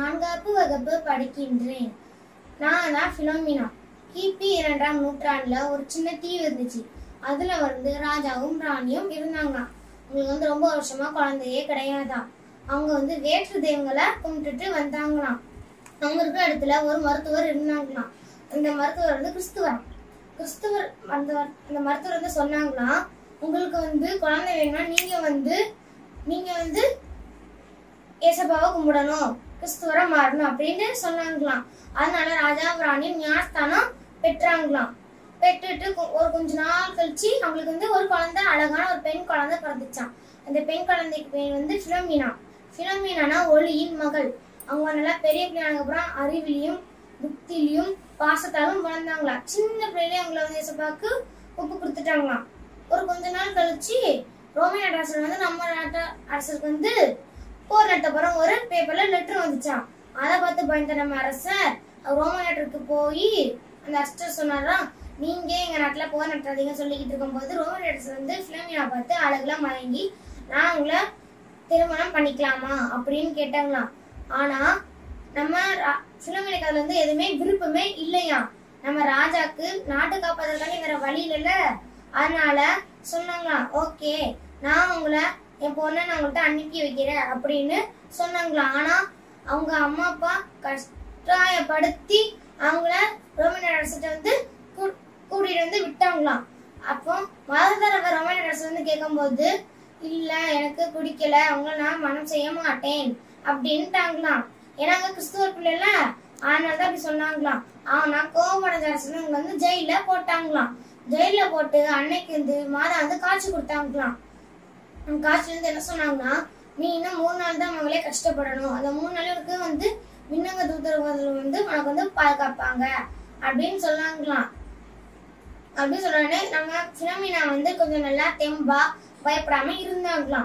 4வது வகுப்பு படிக்கின்றேன். நான் தான் பிலோமினா. கிபி 2ஆம் நூற்றாண்டுல ஒரு சின்ன தீவு இருந்துச்சு. அதுல ராஜாவும் ராணியும் இருந்தாங்களாம். அவங்களுக்கு ரொம்ப வருஷமா குழந்தையே கிடையாதான். அவங்க வேற்று தெய்வங்களை கும்பிட்டுட்டு வந்தாங்களாம். அவங்க இருக்கிற இடத்துல ஒரு மருத்துவர் இருந்தாங்களாம். அந்த மருத்துவர் கிறிஸ்துவர் அந்த மருத்துவர் சொன்னாங்களாம், உங்களுக்கு குழந்தை வேணும்னா நீங்க ஏசப்பாவை கும்பிடணும், கிறிஸ்துவரை மாறணும் அப்படின்னு சொன்னாங்களாம். அதனால ராஜா ராணியும் ஞானஸ்தானம் பெற்றாங்களாம். பெற்றுட்டு ஒரு கொஞ்ச நாள் கழிச்சு அவங்களுக்கு ஒரு குழந்தை, அழகான ஒரு பெண் குழந்தை பிறந்துச்சான். அந்த பெண் குழந்தைக்கு பேர் பிலோமினா. பிலோமினானா ஒளியின் மகள். அவங்க நல்லா பெரிய பிள்ளைங்க அப்புறம் அறிவிலையும் புத்திலையும் பாசத்தாலும் வளர்ந்தாங்களாம். சின்ன பிள்ளையிலே அவங்கள ஏசப்பாக்கு ஒப்பு கொடுத்துட்டாங்களாம். ஒரு கொஞ்ச நாள் கழிச்சு ரோமன் அரசர் நம்ம நாட்டு அரசருக்கு போர் நடத்தப்பறம் ஒரு பேப்பர்ல லெட்டர் வந்துச்சான். அதை பார்த்து பயந்த நம்ம அரசர் ரோமன் நாட்டுக்கு போய் அந்த அரசர் சொன்னாராம், நீங்க எங்க நாட்டுல போர் நடத்தாதீங்க சொல்லிக்கிட்டு இருக்கும் போது ரோமன் அரசர் பிலோமினா பார்த்து அழகுலாம் மயங்கி, நான் உங்களை திருமணம் பண்ணிக்கலாமா அப்படின்னு கேட்டாங்களாம். ஆனா நம்ம பிலோமினாக்கு அதுல எதுவுமே விருப்பமே இல்லையா. நம்ம ராஜாக்கு நாட்டு காப்பதற்கான வேற வழி இல்ல. அதனால சொன்னாங்களாம், ஓகே நான் உங்களை என் பொண்ணை நான் உங்கள்கிட்ட அனுப்பி வைக்கிறேன் அப்படின்னு சொன்னாங்களாம். ஆனா அவங்க அம்மா அப்பா கஷ்டப்படுத்தி அவங்கள ரோமன் அரசர்கிட்ட கூட்டிட்டு விட்டாங்களாம். அப்போ மதத்தரவர் ரோமன் அரசர் கேட்கும் போது, இல்ல எனக்கு பிடிக்கல, அவங்கள நான் மனம் செய்ய மாட்டேன் அப்படின்ட்டாங்களாம். ஏன்னா அங்க கிறிஸ்துவர் பிள்ளைல, அதனாலதான் அப்படி சொன்னாங்களாம். ஆனா கோவமடைஞ்ச அரசன் ஜெயில போட்டாங்களாம். ஜெயில போட்டு அன்னைக்கு மாதா காட்சி கொடுத்தாங்களாம். காட்சியில என்ன சொன்னாங்கன்னா, நீ இன்னும் 3 நாள் தான் அவங்களே கஷ்டப்படணும், அந்த 3 நாளுக்கு விண்ணங்க தூதர்கள் உனக்கு பாதுகாப்பாங்க அப்படின்னு சொன்னாங்களாம். அப்படின்னு சொன்னோடனே நம்ம பிலோமினா கொஞ்சம் நல்லா தெம்பா பயப்படாம இருந்தாங்களாம்.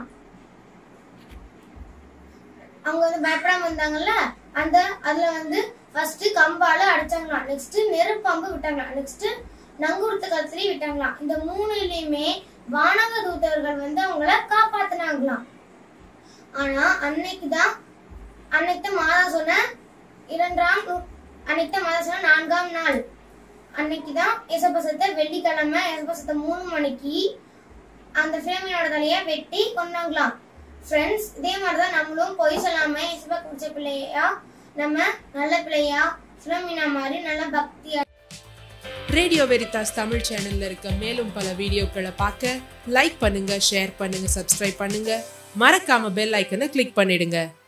அவங்க பயப்படாம இருந்தாங்கல்ல, அதுல ஃபர்ஸ்ட் கம்பால அடிச்சாங்களாம், நெக்ஸ்ட் நெருப்பாம்பு விட்டாங்களாம், நெக்ஸ்ட் நங்கூரத்து கத்திரி விட்டாங்களாம். இந்த 3லயுமே வானக தூதர்கள் அவங்கள காப்பாத்தினாங்களாம். ஆனா அன்னைக்கு மாதா சொன்ன 4ஆம் நாள் அன்னைக்குதான் ஏசப்பசத்தை வெள்ளிக்கிழமை ஏசப்பசத்தை 3 மணிக்கு அந்த பிலோமினாவோட தலைய வெட்டி கொண்டாங்களாம். ஃப்ரெண்ட்ஸ், இதே மாதிரிதான் நம்மளும் பொய் சொல்லாம ஏசப்பா குடிச்ச பிள்ளையா, நம்ம நல்ல பிள்ளையா, பிலோமினா மாதிரி நல்ல பக்தியா. ரேடியோ வெரிதாஸ் தமிழ் சேனல்ல இருக்க மேலும் பல வீடியோக்களை பார்க்க லைக் பண்ணுங்க, ஷேர் பண்ணுங்க, சப்ஸ்கிரைப் பண்ணுங்க. மறக்காம பெல் ஐக்கனை கிளிக் பண்ணிடுங்க.